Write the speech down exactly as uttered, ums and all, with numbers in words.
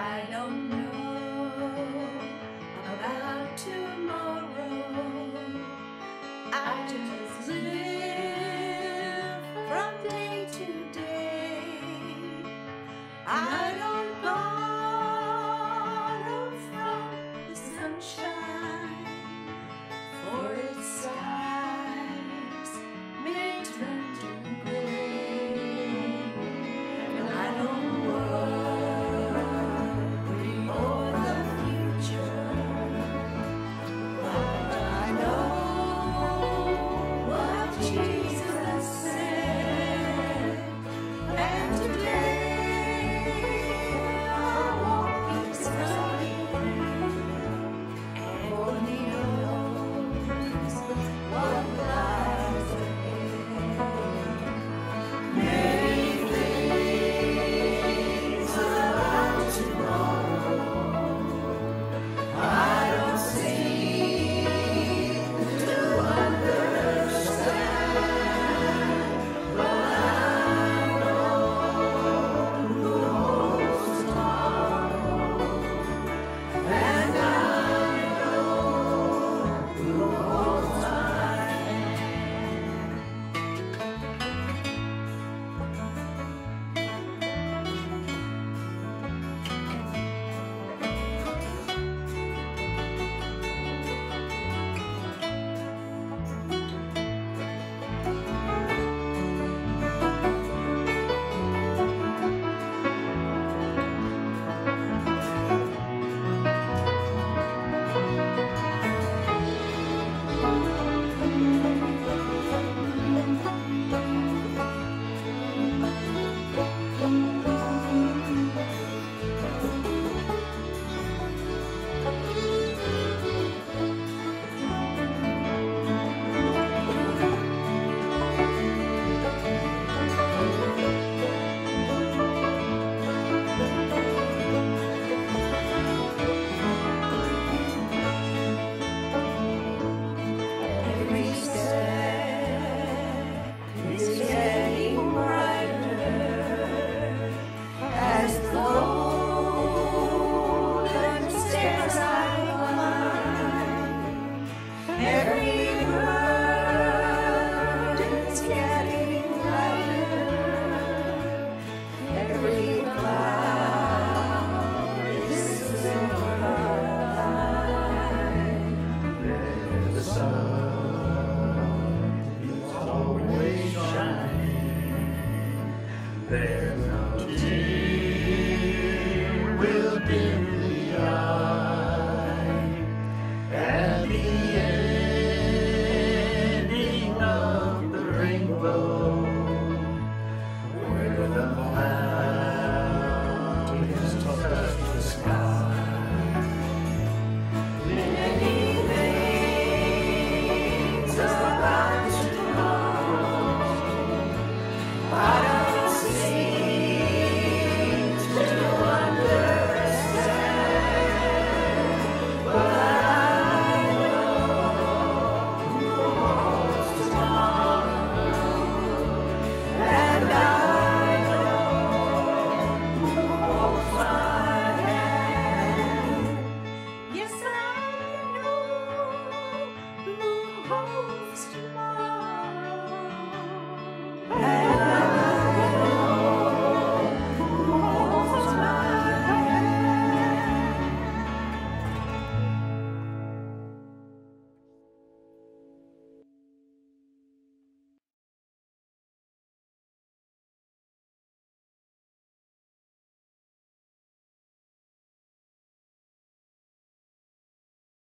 I don't know about tomorrow. I just live from day to day. I don't borrow from the sunshine, for its skies may turn to gray. And I don't worry for the future, but I know what Jesus said, and today I'll walk beside Him, and only knows what lies ahead. Many things about tomorrow I don't seem to understand, but I know who holds tomorrow, and I know who holds my hand. Every step is getting brighter as the golden stairs I climb. Every burden's getting lighter. Every cloud is a silver line. The sun is always shining. There's no tear will dim the eye. At the ending of the rainbow, where the mountains touch the sky. Many things about tomorrow I don't seem to understand, but I know who holds tomorrow, and I know who holds my hand. Yes, I know who holds tomorrow.